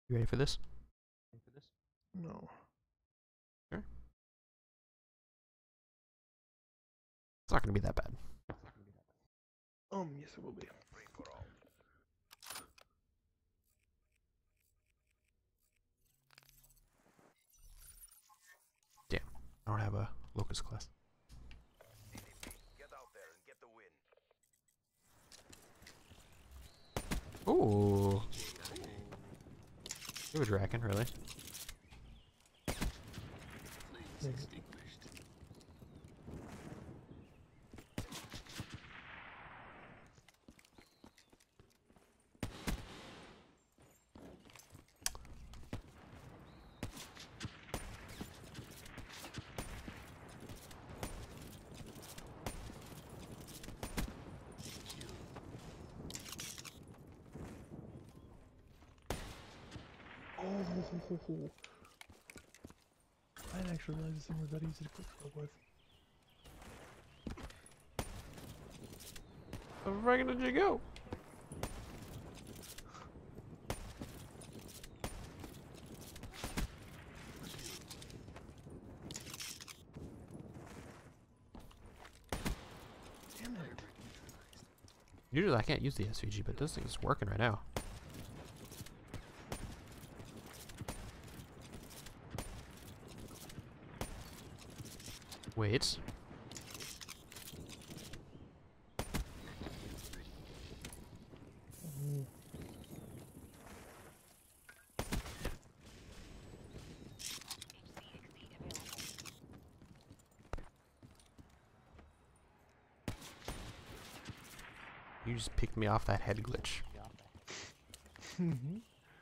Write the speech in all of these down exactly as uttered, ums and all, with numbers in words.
You ready for this? No. Sure. It's not gonna be that bad. Um, yes, it will be. Damn, I don't have a locust class. Get out there and get the win. Ooh. You a dragon, really? Oh, I didn't actually realize this thing was that easy to quick throw with. Where did you go? Damn it. Usually I can't use the S V G, but this thing's working right now. Wait. Oh. You just picked me off that head glitch. Mm-hmm.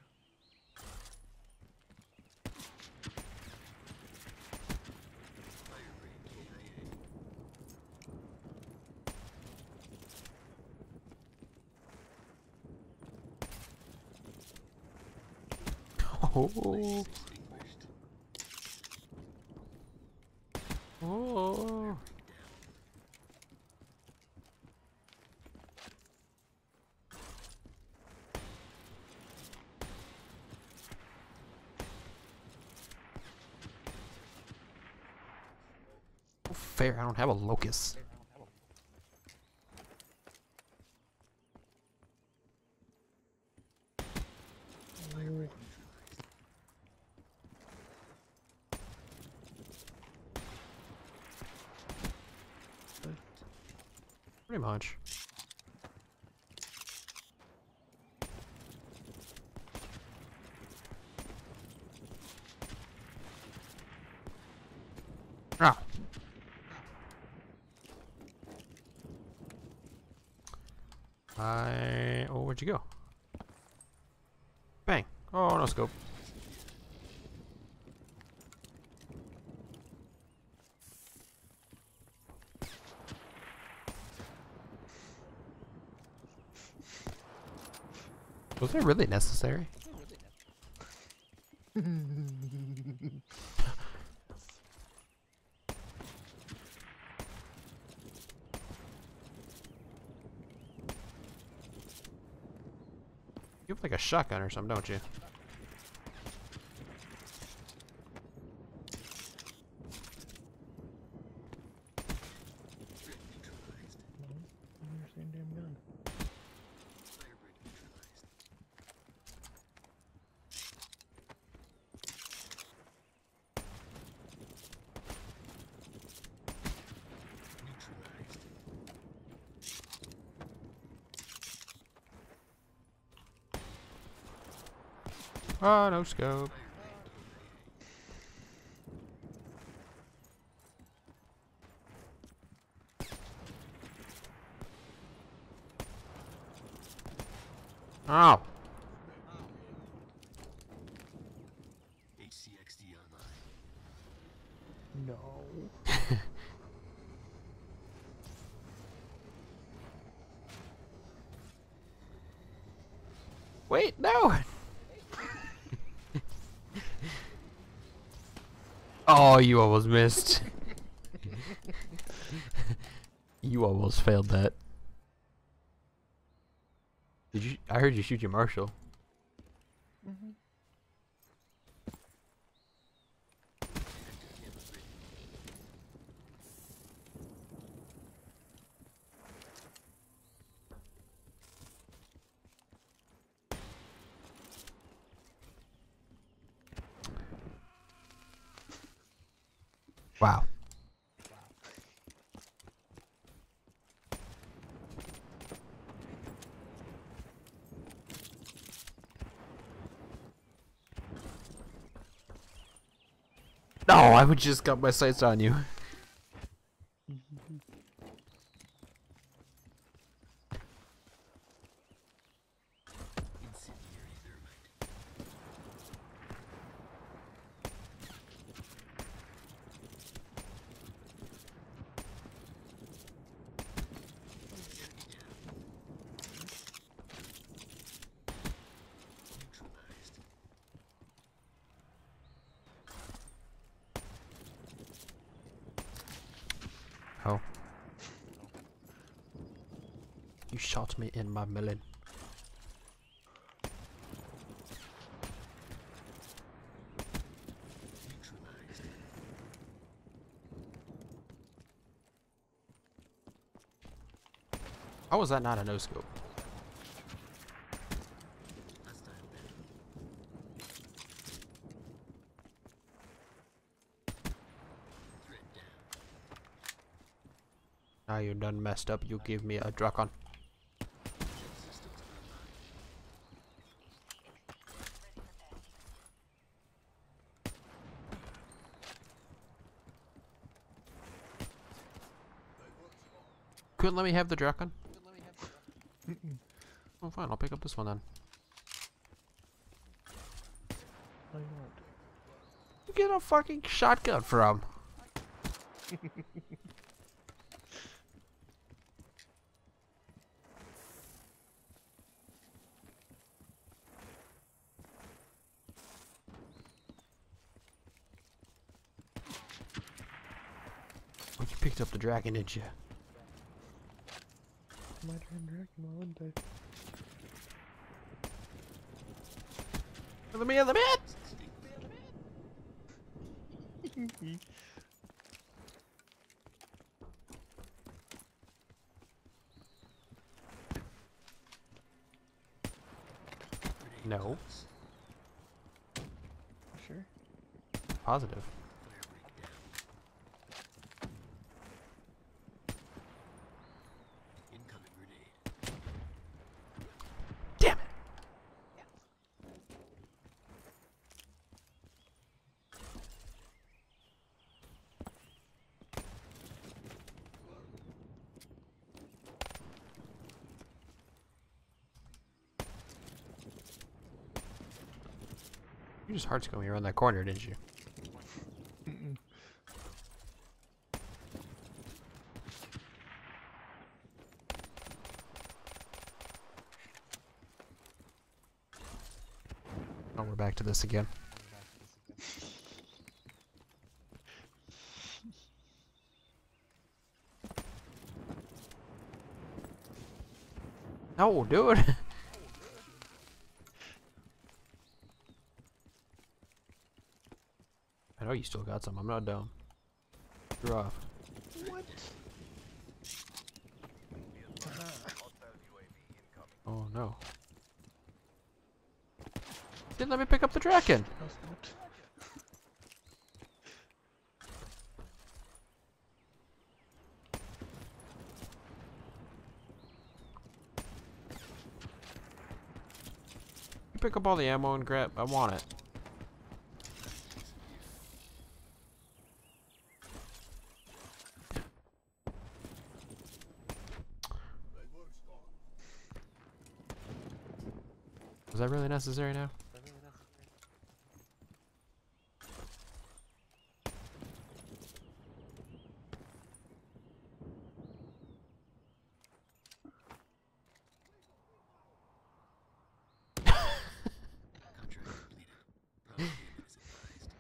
Oh. Oh. Fair, I don't have a locust. Oh. Pretty much. Ah. I. Oh, where'd you go? Bang. Oh, no scope. Was it really necessary? You have like a shotgun or something, don't you? Your same damn gun. Oh, no scope. Oh. H C X D online. No. Wait, no. Oh, you almost missed. You almost failed that. Did you? I heard you shoot your Marshall. Mm-hmm. Wow. No, I would just got my sights on you. Incendiary thermite. Neutralized. Oh. You shot me in my melon. Neutralized. How was that not a no scope? Hostile battle. Threat down. Now you're done messed up. You give me a Drakon. Systems online. Couldn't let me have the Drakon? Mm-mm. Oh, fine. I'll pick up this one then. Why not? You get a fucking shotgun from. Oh, you picked up the dragon, didn't you? My turn, Dragon, one day. Let me in the mid! No. Sure. Positive. Fire breakdown. Incoming grenade. Damn it! You just hard me around that corner, didn't you? Mm-mm. Oh, we're back to this again. No, dude. I know you still got some. I'm not dumb. You're off. What? Hostile U A V incoming. Oh no. Didn't let me pick up the Draken. How's that? You pick up all the ammo and grab. I want it. Was that really necessary now? Contract completed. Proper payment is advised.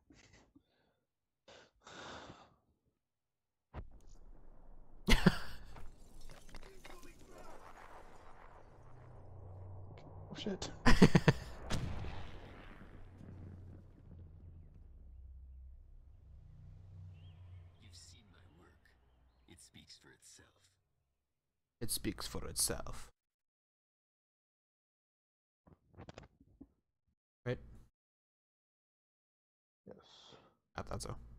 Oh shit. You've seen my work. It speaks for itself. It speaks for itself. Right? Yes. I thought so.